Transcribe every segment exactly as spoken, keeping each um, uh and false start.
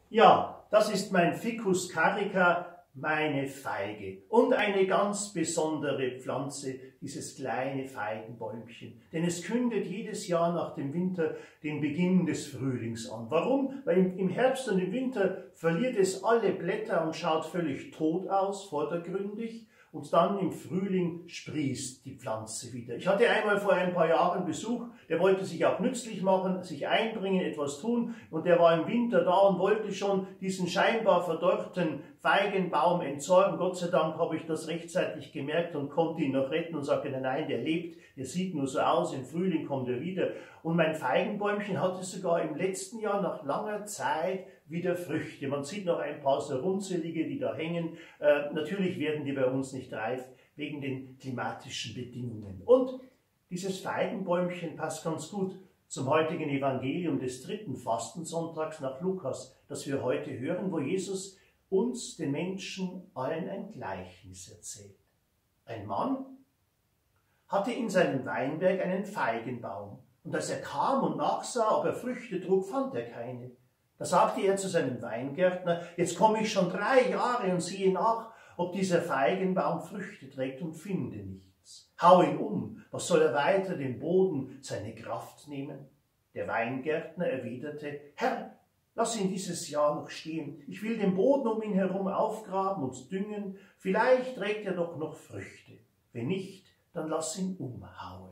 Ja, das ist mein Ficus carica, meine Feige. Und eine ganz besondere Pflanze, dieses kleine Feigenbäumchen. Denn es kündet jedes Jahr nach dem Winter den Beginn des Frühlings an. Warum? Weil im Herbst und im Winter verliert es alle Blätter und schaut völlig tot aus, vordergründig. Und dann im Frühling sprießt die Pflanze wieder. Ich hatte einmal vor ein paar Jahren Besuch, der wollte sich auch nützlich machen, sich einbringen, etwas tun. Und der war im Winter da und wollte schon diesen scheinbar verdorrten Feigenbaum entsorgen. Gott sei Dank habe ich das rechtzeitig gemerkt und konnte ihn noch retten und sagte, nein, nein, der lebt, der sieht nur so aus, im Frühling kommt er wieder. Und mein Feigenbäumchen hatte sogar im letzten Jahr nach langer Zeit wieder Früchte. Man sieht noch ein paar so runzelige, die da hängen. Äh, natürlich werden die bei uns nicht reif, wegen den klimatischen Bedingungen. Und dieses Feigenbäumchen passt ganz gut zum heutigen Evangelium des dritten Fastensonntags nach Lukas, das wir heute hören, wo Jesus uns, den Menschen, allen ein Gleichnis erzählt. Ein Mann hatte in seinem Weinberg einen Feigenbaum. Und als er kam und nachsah, ob er Früchte trug, fand er keine. Da sagte er zu seinem Weingärtner, jetzt komme ich schon drei Jahre und sehe nach, ob dieser Feigenbaum Früchte trägt und finde nichts. Hau ihn um, was soll er weiter dem Boden seine Kraft nehmen? Der Weingärtner erwiderte, Herr, lass ihn dieses Jahr noch stehen. Ich will den Boden um ihn herum aufgraben und düngen. Vielleicht trägt er doch noch Früchte. Wenn nicht, dann lass ihn umhauen.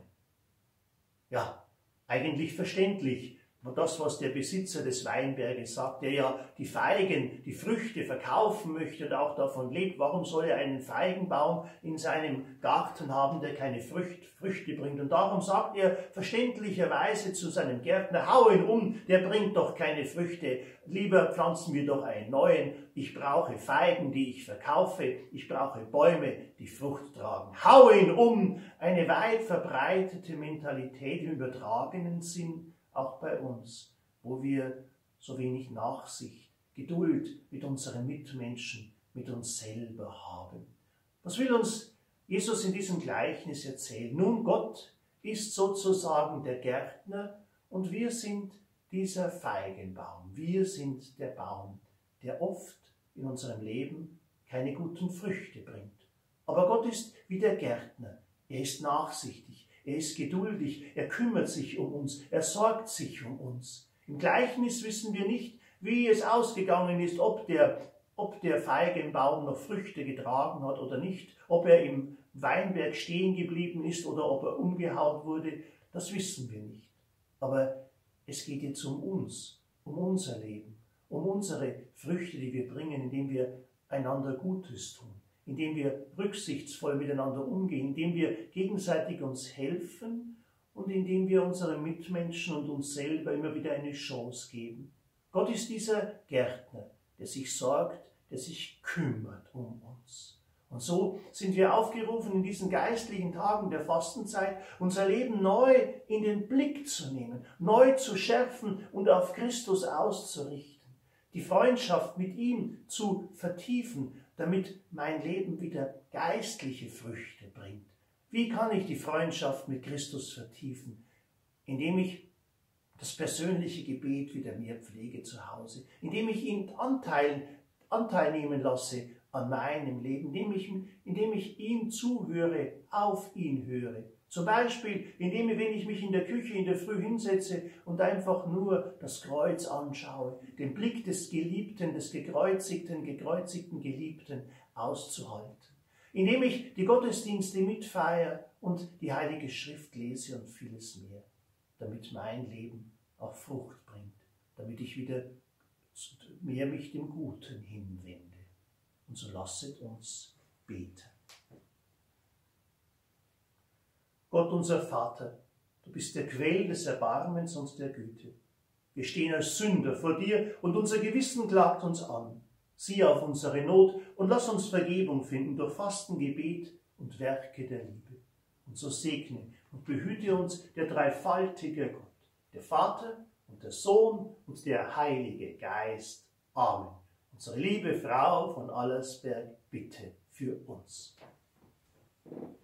Ja, eigentlich verständlich. Und das, was der Besitzer des Weinberges sagt, der ja die Feigen, die Früchte verkaufen möchte und auch davon lebt, warum soll er einen Feigenbaum in seinem Garten haben, der keine Früchte, Früchte bringt? Und darum sagt er verständlicherweise zu seinem Gärtner, hau ihn um, der bringt doch keine Früchte, lieber pflanzen wir doch einen neuen. Ich brauche Feigen, die ich verkaufe, ich brauche Bäume, die Frucht tragen. Hau ihn um, eine weit verbreitete Mentalität im übertragenen Sinn, auch bei uns, wo wir so wenig Nachsicht, Geduld mit unseren Mitmenschen, mit uns selber haben. Was will uns Jesus in diesem Gleichnis erzählen? Nun, Gott ist sozusagen der Gärtner und wir sind dieser Feigenbaum. Wir sind der Baum, der oft in unserem Leben keine guten Früchte bringt. Aber Gott ist wie der Gärtner. Er ist nachsichtig. Er ist geduldig, er kümmert sich um uns, er sorgt sich um uns. Im Gleichnis wissen wir nicht, wie es ausgegangen ist, ob der, ob der Feigenbaum noch Früchte getragen hat oder nicht, ob er im Weinberg stehen geblieben ist oder ob er umgehauen wurde, das wissen wir nicht. Aber es geht jetzt um uns, um unser Leben, um unsere Früchte, die wir bringen, indem wir einander Gutes tun, indem wir rücksichtsvoll miteinander umgehen, indem wir gegenseitig uns helfen und indem wir unseren Mitmenschen und uns selber immer wieder eine Chance geben. Gott ist dieser Gärtner, der sich sorgt, der sich kümmert um uns. Und so sind wir aufgerufen, in diesen geistlichen Tagen der Fastenzeit unser Leben neu in den Blick zu nehmen, neu zu schärfen und auf Christus auszurichten, die Freundschaft mit ihm zu vertiefen, damit mein Leben wieder geistliche Früchte bringt. Wie kann ich die Freundschaft mit Christus vertiefen? Indem ich das persönliche Gebet wieder mehr pflege zu Hause, indem ich ihn Anteil, Anteil nehmen lasse an meinem Leben, indem ich, indem ich ihm zuhöre, auf ihn höre. Zum Beispiel, indem ich, wenn ich mich in der Küche in der Früh hinsetze und einfach nur das Kreuz anschaue, den Blick des Geliebten, des gekreuzigten, gekreuzigten Geliebten auszuhalten. Indem ich die Gottesdienste mitfeiere und die Heilige Schrift lese und vieles mehr, damit mein Leben auch Frucht bringt, damit ich wieder mehr mich dem Guten hinwende. Und so lasset uns beten. Gott, unser Vater, du bist der Quell des Erbarmens und der Güte. Wir stehen als Sünder vor dir und unser Gewissen klagt uns an. Sieh auf unsere Not und lass uns Vergebung finden durch Fasten, Gebet und Werke der Liebe. Und so segne und behüte uns der dreifaltige Gott, der Vater und der Sohn und der Heilige Geist. Amen. Unsere liebe Frau von Allersberg, bitte für uns.